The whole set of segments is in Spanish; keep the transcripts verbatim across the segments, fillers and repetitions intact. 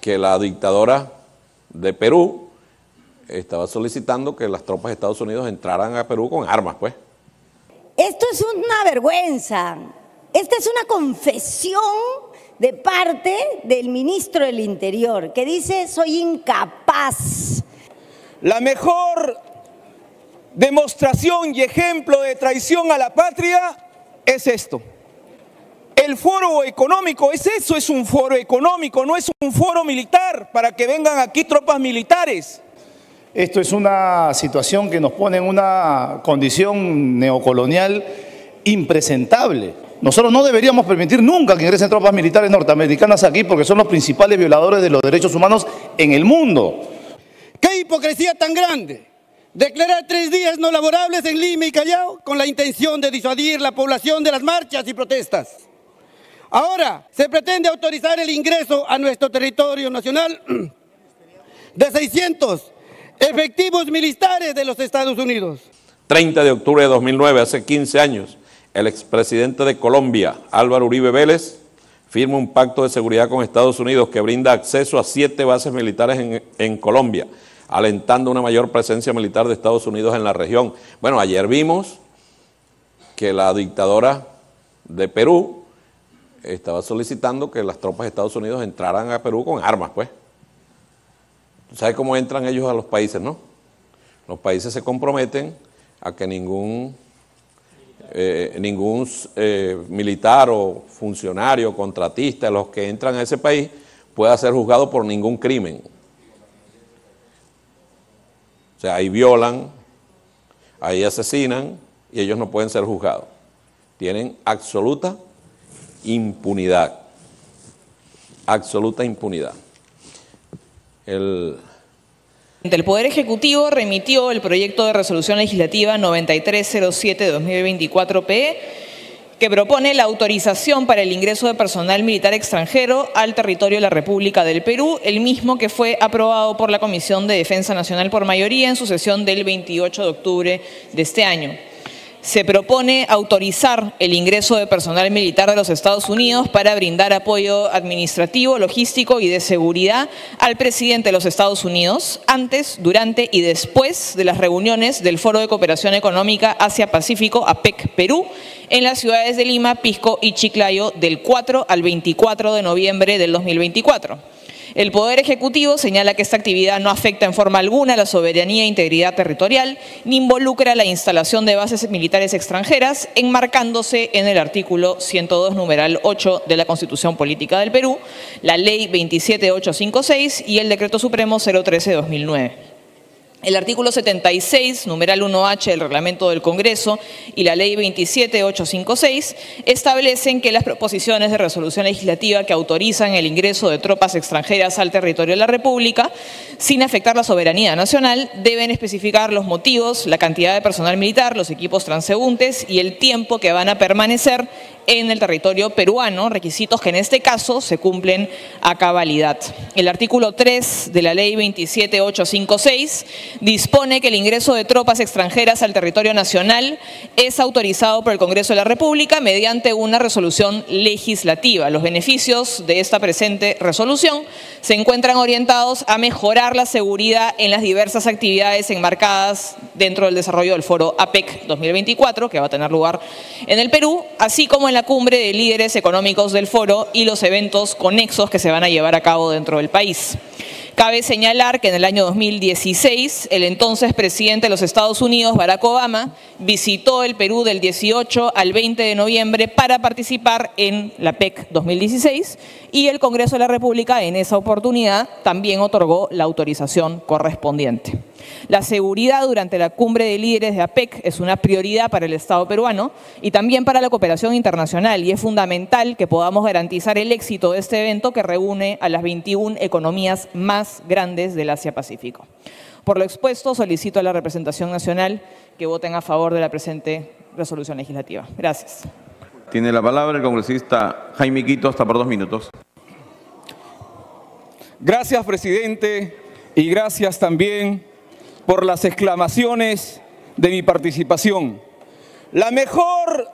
que la dictadora de Perú estaba solicitando que las tropas de Estados Unidos entraran a Perú con armas, pues. Esto es una vergüenza. Esta es una confesión de parte del ministro del Interior, que dice: soy incapaz. La mejor demostración y ejemplo de traición a la patria es esto. El foro económico es eso, es un foro económico, no es un foro militar para que vengan aquí tropas militares. Esto es una situación que nos pone en una condición neocolonial impresentable. Nosotros no deberíamos permitir nunca que ingresen tropas militares norteamericanas aquí porque son los principales violadores de los derechos humanos en el mundo. ¡Qué hipocresía tan grande! Declarar tres días no laborables en Lima y Callao con la intención de disuadir la población de las marchas y protestas. Ahora se pretende autorizar el ingreso a nuestro territorio nacional de seiscientos efectivos militares de los Estados Unidos. treinta de octubre de dos mil nueve, hace quince años, el expresidente de Colombia, Álvaro Uribe Vélez, firma un pacto de seguridad con Estados Unidos que brinda acceso a siete bases militares en, en Colombia, alentando una mayor presencia militar de Estados Unidos en la región. Bueno, ayer vimos que la dictadora de Perú estaba solicitando que las tropas de Estados Unidos entraran a Perú con armas, pues. ¿Tú sabes cómo entran ellos a los países, no? Los países se comprometen a que ningún, eh, ningún eh, militar o funcionario, contratista, los que entran a ese país, pueda ser juzgado por ningún crimen. O sea, ahí violan, ahí asesinan y ellos no pueden ser juzgados. Tienen absoluta impunidad, absoluta impunidad. El... El Poder Ejecutivo remitió el proyecto de resolución legislativa noventa y tres cero siete guión dos mil veinticuatro P E, que propone la autorización para el ingreso de personal militar extranjero al territorio de la República del Perú, el mismo que fue aprobado por la Comisión de Defensa Nacional por mayoría en su sesión del veintiocho de octubre de este año. Se propone autorizar el ingreso de personal militar de los Estados Unidos para brindar apoyo administrativo, logístico y de seguridad al presidente de los Estados Unidos antes, durante y después de las reuniones del Foro de Cooperación Económica Asia-Pacífico, A P E C Perú, en las ciudades de Lima, Pisco y Chiclayo del cuatro al veinticuatro de noviembre del dos mil veinticuatro. El Poder Ejecutivo señala que esta actividad no afecta en forma alguna la soberanía e integridad territorial, ni involucra la instalación de bases militares extranjeras, enmarcándose en el artículo ciento dos, numeral ocho de la Constitución Política del Perú, la Ley veintisiete mil ochocientos cincuenta y seis y el Decreto Supremo cero trece de dos mil nueve. El artículo setenta y seis, numeral uno H del Reglamento del Congreso y la Ley veintisiete mil ochocientos cincuenta y seis establecen que las proposiciones de resolución legislativa que autorizan el ingreso de tropas extranjeras al territorio de la República, sin afectar la soberanía nacional, deben especificar los motivos, la cantidad de personal militar, los equipos transeúntes y el tiempo que van a permanecer en el territorio peruano, requisitos que en este caso se cumplen a cabalidad. El artículo tres de la Ley veintisiete mil ochocientos cincuenta y seis dispone que el ingreso de tropas extranjeras al territorio nacional es autorizado por el Congreso de la República mediante una resolución legislativa. Los beneficios de esta presente resolución se encuentran orientados a mejorar la seguridad en las diversas actividades enmarcadas dentro del desarrollo del Foro A P E C dos mil veinticuatro, que va a tener lugar en el Perú, así como en la cumbre de líderes económicos del foro y los eventos conexos que se van a llevar a cabo dentro del país. Cabe señalar que en el año dos mil dieciséis, el entonces presidente de los Estados Unidos, Barack Obama, visitó el Perú del dieciocho al veinte de noviembre para participar en la P E C dos mil dieciséis y el Congreso de la República en esa oportunidad también otorgó la autorización correspondiente. La seguridad durante la cumbre de líderes de A P E C es una prioridad para el Estado peruano y también para la cooperación internacional, y es fundamental que podamos garantizar el éxito de este evento que reúne a las veintiuna economías más grandes del Asia-Pacífico. Por lo expuesto, solicito a la representación nacional que voten a favor de la presente resolución legislativa. Gracias. Tiene la palabra el congresista Jaime Quito, hasta por dos minutos. Gracias, presidente, y gracias también por las exclamaciones de mi participación. La mejor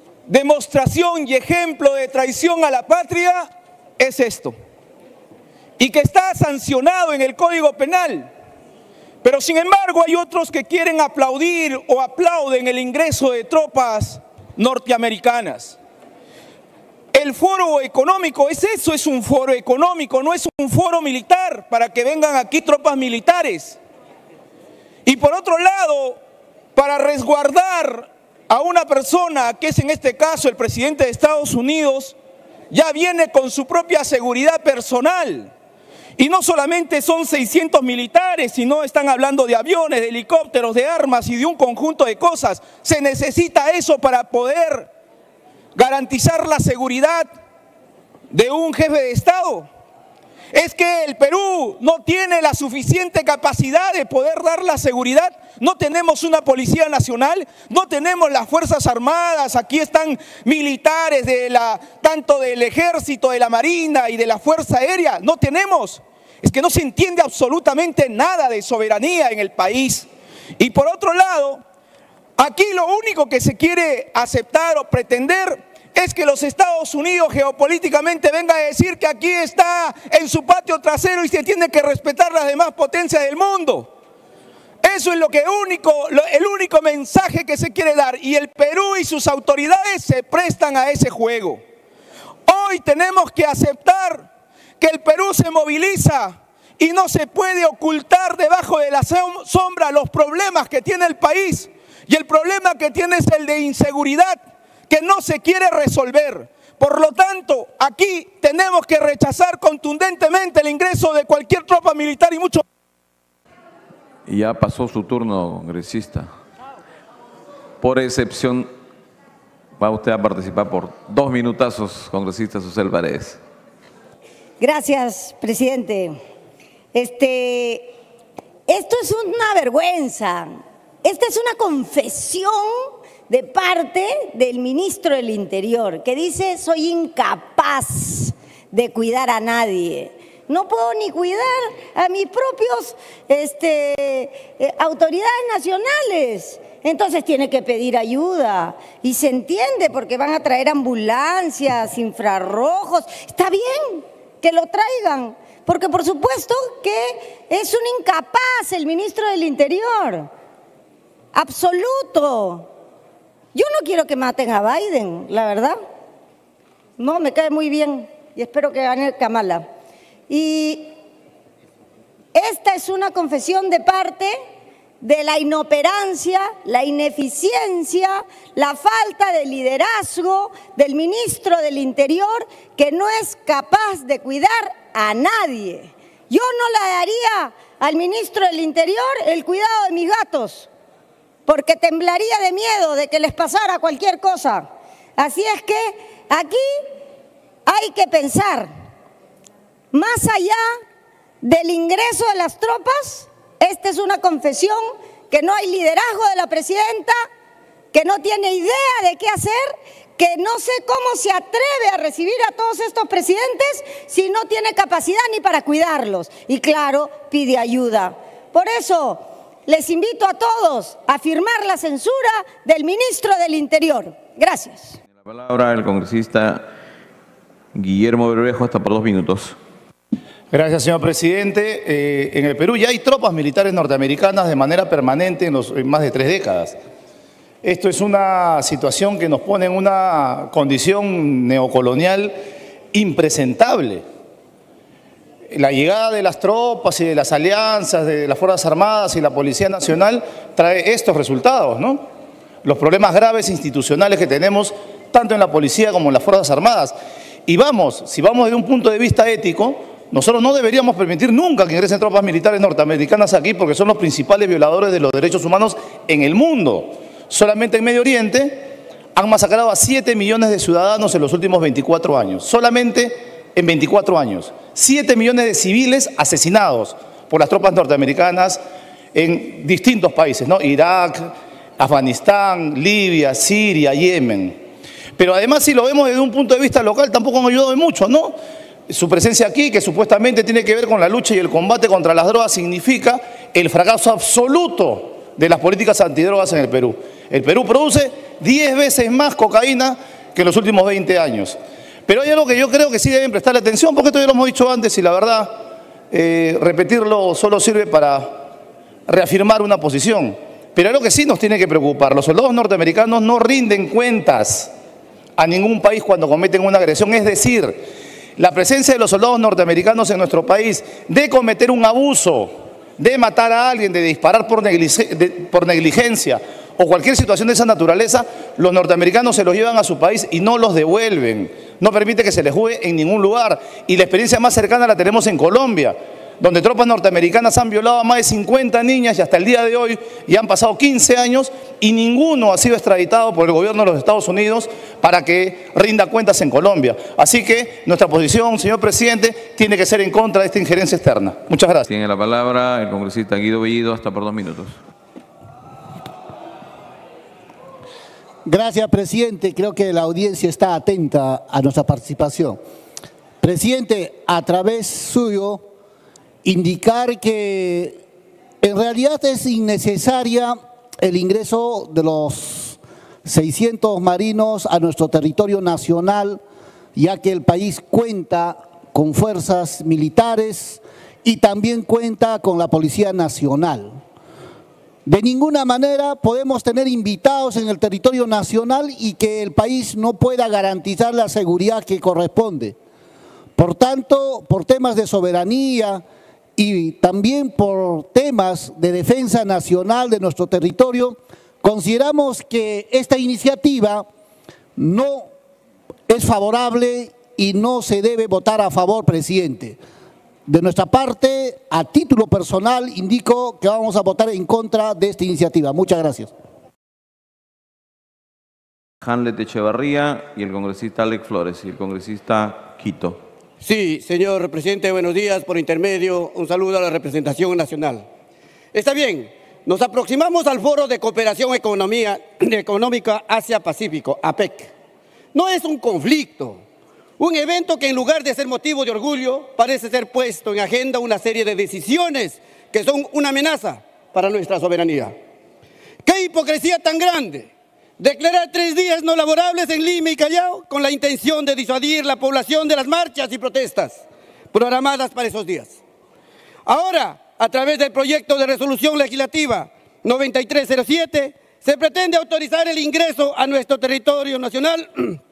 demostración y ejemplo de traición a la patria es esto. y que está sancionado en el Código Penal. Pero sin embargo hay otros que quieren aplaudir o aplauden el ingreso de tropas norteamericanas. El foro económico es eso, es un foro económico, no es un foro militar para que vengan aquí tropas militares. Y por otro lado, para resguardar a una persona, que es en este caso el presidente de Estados Unidos, ya viene con su propia seguridad personal. Y no solamente son seiscientos militares, sino están hablando de aviones, de helicópteros, de armas y de un conjunto de cosas. Se necesita eso para poder garantizar la seguridad de un jefe de Estado. Es que el Perú no tiene la suficiente capacidad de poder dar la seguridad. No tenemos una Policía Nacional, no tenemos las Fuerzas Armadas, aquí están militares de la, tanto del Ejército, de la Marina y de la Fuerza Aérea. No tenemos. Es que no se entiende absolutamente nada de soberanía en el país. Y por otro lado, aquí lo único que se quiere aceptar o pretender es que los Estados Unidos geopolíticamente vengan a decir que aquí está en su patio trasero y se tiene que respetar las demás potencias del mundo. Eso es lo que único, el único mensaje que se quiere dar, y el Perú y sus autoridades se prestan a ese juego. Hoy tenemos que aceptar que el Perú se moviliza y no se puede ocultar debajo de la sombra los problemas que tiene el país, y el problema que tiene es el de inseguridad, que no se quiere resolver. Por lo tanto, aquí tenemos que rechazar contundentemente el ingreso de cualquier tropa militar y mucho. Y ya pasó su turno, congresista. Por excepción, va usted a participar por dos minutazos, congresista Susel Paredes. Gracias, presidente. Este, esto es una vergüenza. Esta es una confesión de parte del ministro del Interior, que dice: soy incapaz de cuidar a nadie. No puedo ni cuidar a mis propios este, eh, autoridades nacionales. Entonces tiene que pedir ayuda. Y se entiende, porque van a traer ambulancias, infrarrojos. Está bien que lo traigan, porque por supuesto que es un incapaz el ministro del Interior. Absoluto. Yo no quiero que maten a Biden, la verdad. No, me cae muy bien y espero que gane Kamala. Y esta es una confesión de parte de la inoperancia, la ineficiencia, la falta de liderazgo del ministro del Interior, que no es capaz de cuidar a nadie. Yo no le daría al ministro del Interior el cuidado de mis gatos, porque temblaría de miedo de que les pasara cualquier cosa. Así es que aquí hay que pensar, más allá del ingreso de las tropas, esta es una confesión que no hay liderazgo de la presidenta, que no tiene idea de qué hacer, que no sé cómo se atreve a recibir a todos estos presidentes si no tiene capacidad ni para cuidarlos. Y claro, pide ayuda. Por eso les invito a todos a firmar la censura del ministro del Interior. Gracias. La palabra el congresista Guillermo Bermejo, hasta por dos minutos. Gracias, señor presidente. Eh, en el Perú ya hay tropas militares norteamericanas de manera permanente en, los, en más de tres décadas. Esto es una situación que nos pone en una condición neocolonial impresentable. La llegada de las tropas y de las alianzas de las Fuerzas Armadas y la Policía Nacional trae estos resultados, ¿no? Los problemas graves institucionales que tenemos tanto en la Policía como en las Fuerzas Armadas. Y vamos, si vamos desde un punto de vista ético, nosotros no deberíamos permitir nunca que ingresen tropas militares norteamericanas aquí, porque son los principales violadores de los derechos humanos en el mundo. Solamente en Medio Oriente han masacrado a siete millones de ciudadanos en los últimos veinticuatro años. Solamente en veinticuatro años. siete millones de civiles asesinados por las tropas norteamericanas en distintos países, ¿no? Irak, Afganistán, Libia, Siria, Yemen. Pero además, si lo vemos desde un punto de vista local, tampoco han ayudado mucho, ¿no? Su presencia aquí, que supuestamente tiene que ver con la lucha y el combate contra las drogas, significa el fracaso absoluto de las políticas antidrogas en el Perú. El Perú produce diez veces más cocaína que en los últimos veinte años. Pero hay algo que yo creo que sí deben prestarle atención, porque esto ya lo hemos dicho antes y la verdad eh, repetirlo solo sirve para reafirmar una posición. Pero algo que sí nos tiene que preocupar, los soldados norteamericanos no rinden cuentas a ningún país cuando cometen una agresión. Es decir, la presencia de los soldados norteamericanos en nuestro país, de cometer un abuso, de matar a alguien, de disparar por, negligencia, de, por negligencia o cualquier situación de esa naturaleza, los norteamericanos se los llevan a su país y no los devuelven. No permite que se les juzgue en ningún lugar. Y la experiencia más cercana la tenemos en Colombia, donde tropas norteamericanas han violado a más de cincuenta niñas y hasta el día de hoy ya han pasado quince años y ninguno ha sido extraditado por el gobierno de los Estados Unidos para que rinda cuentas en Colombia. Así que nuestra posición, señor presidente, tiene que ser en contra de esta injerencia externa. Muchas gracias. Tiene la palabra el congresista Guido Bellido, hasta por dos minutos. Gracias, presidente. Creo que la audiencia está atenta a nuestra participación. Presidente, a través suyo, indicar que en realidad es innecesaria el ingreso de los seiscientos marinos a nuestro territorio nacional, ya que el país cuenta con fuerzas militares y también cuenta con la Policía Nacional. De ninguna manera podemos tener invitados en el territorio nacional y que el país no pueda garantizar la seguridad que corresponde. Por tanto, por temas de soberanía y también por temas de defensa nacional de nuestro territorio, consideramos que esta iniciativa no es favorable y no se debe votar a favor, presidente. De nuestra parte, a título personal, indico que vamos a votar en contra de esta iniciativa. Muchas gracias. Hanlet Echevarría y el congresista Alex Flores y el congresista Quito. Sí, señor presidente, buenos días. Por intermedio, un saludo a la representación nacional. Está bien, nos aproximamos al Foro de Cooperación Economía, Económica Asia-Pacífico, A P E C. No es un conflicto. Un evento que en lugar de ser motivo de orgullo, parece ser puesto en agenda una serie de decisiones que son una amenaza para nuestra soberanía. ¡Qué hipocresía tan grande! Declarar tres días no laborables en Lima y Callao con la intención de disuadir la población de las marchas y protestas programadas para esos días. Ahora, a través del proyecto de resolución legislativa noventa y tres cero siete, se pretende autorizar el ingreso a nuestro territorio nacional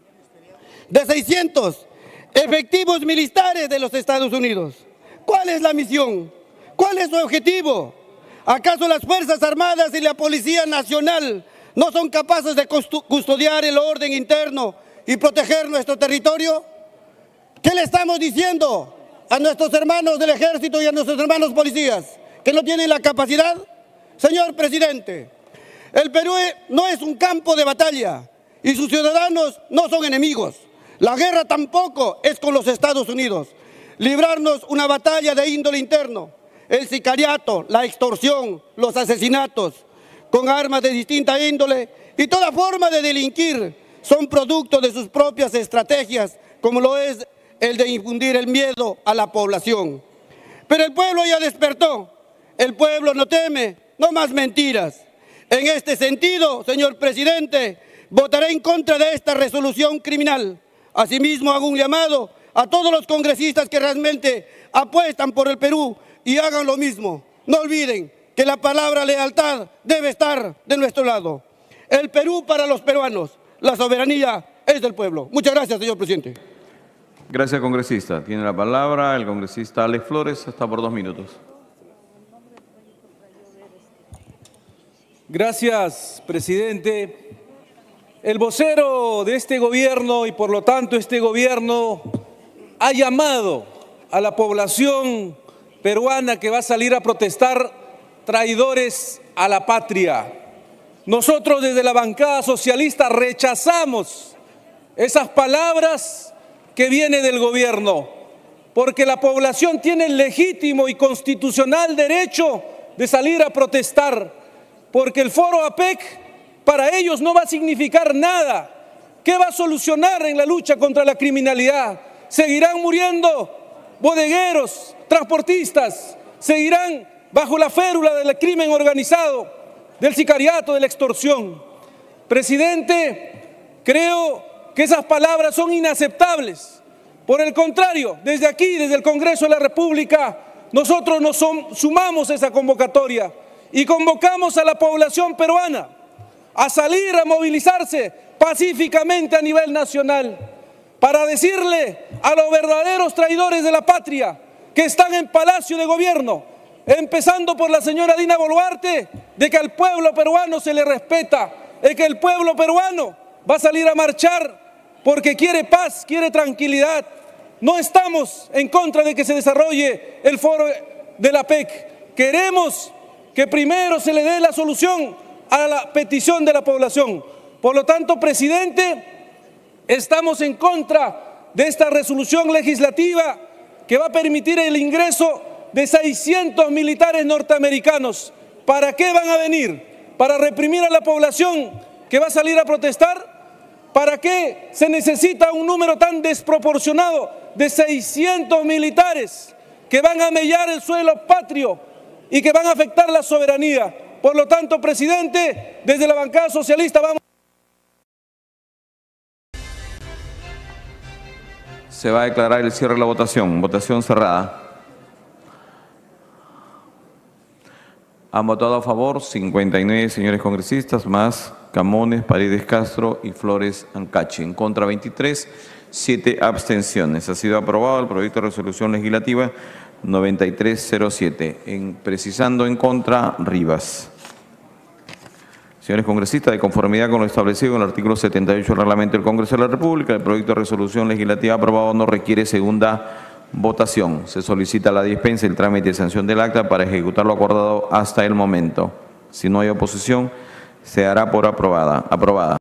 de seiscientos efectivos militares de los Estados Unidos. ¿Cuál es la misión? ¿Cuál es su objetivo? ¿Acaso las Fuerzas Armadas y la Policía Nacional no son capaces de custodiar el orden interno y proteger nuestro territorio? ¿Qué le estamos diciendo a nuestros hermanos del Ejército y a nuestros hermanos policías? ¿Que no tienen la capacidad? Señor presidente, el Perú no es un campo de batalla y sus ciudadanos no son enemigos. La guerra tampoco es con los Estados Unidos. Librarnos una batalla de índole interno, el sicariato, la extorsión, los asesinatos con armas de distinta índole y toda forma de delinquir son producto de sus propias estrategias, como lo es el de infundir el miedo a la población. Pero el pueblo ya despertó, el pueblo no teme, no más mentiras. En este sentido, señor presidente, votaré en contra de esta resolución criminal. Asimismo, hago un llamado a todos los congresistas que realmente apuestan por el Perú y hagan lo mismo. No olviden que la palabra lealtad debe estar de nuestro lado. El Perú para los peruanos, la soberanía es del pueblo. Muchas gracias, señor presidente. Gracias, congresista. Tiene la palabra el congresista Alex Flores, hasta por dos minutos. Gracias, presidente. El vocero de este gobierno y por lo tanto este gobierno ha llamado a la población peruana que va a salir a protestar traidores a la patria. Nosotros desde la bancada socialista rechazamos esas palabras que vienen del gobierno, porque la población tiene el legítimo y constitucional derecho de salir a protestar, porque el foro A P E C para ellos no va a significar nada. ¿Qué va a solucionar en la lucha contra la criminalidad? Seguirán muriendo bodegueros, transportistas, seguirán bajo la férula del crimen organizado, del sicariato, de la extorsión. Presidente, creo que esas palabras son inaceptables. Por el contrario, desde aquí, desde el Congreso de la República, nosotros nos sumamos a esa convocatoria y convocamos a la población peruana a salir a movilizarse pacíficamente a nivel nacional para decirle a los verdaderos traidores de la patria que están en Palacio de Gobierno, empezando por la señora Dina Boluarte, de que al pueblo peruano se le respeta, de que el pueblo peruano va a salir a marchar porque quiere paz, quiere tranquilidad. No estamos en contra de que se desarrolle el foro de la P E C. Queremos que primero se le dé la solución a la petición de la población. Por lo tanto, presidente, estamos en contra de esta resolución legislativa que va a permitir el ingreso de seiscientos militares norteamericanos. ¿Para qué van a venir? ¿Para reprimir a la población que va a salir a protestar? ¿Para qué se necesita un número tan desproporcionado de seiscientos militares que van a mellar el suelo patrio y que van a afectar la soberanía? Por lo tanto, presidente, desde la bancada socialista vamos... Se va a declarar el cierre de la votación. Votación cerrada. Han votado a favor cincuenta y nueve señores congresistas, más Camones, Paredes Castro y Flores Ancachi. En contra veintitrés, siete abstenciones. Ha sido aprobado el proyecto de resolución legislativa noventa y tres cero siete. En, precisando en contra, Rivas. Señores congresistas, de conformidad con lo establecido en el artículo setenta y ocho del Reglamento del Congreso de la República, el proyecto de resolución legislativa aprobado no requiere segunda votación. Se solicita la dispensa y el trámite de sanción del acta para ejecutar lo acordado hasta el momento. Si no hay oposición, se dará por aprobada. aprobada.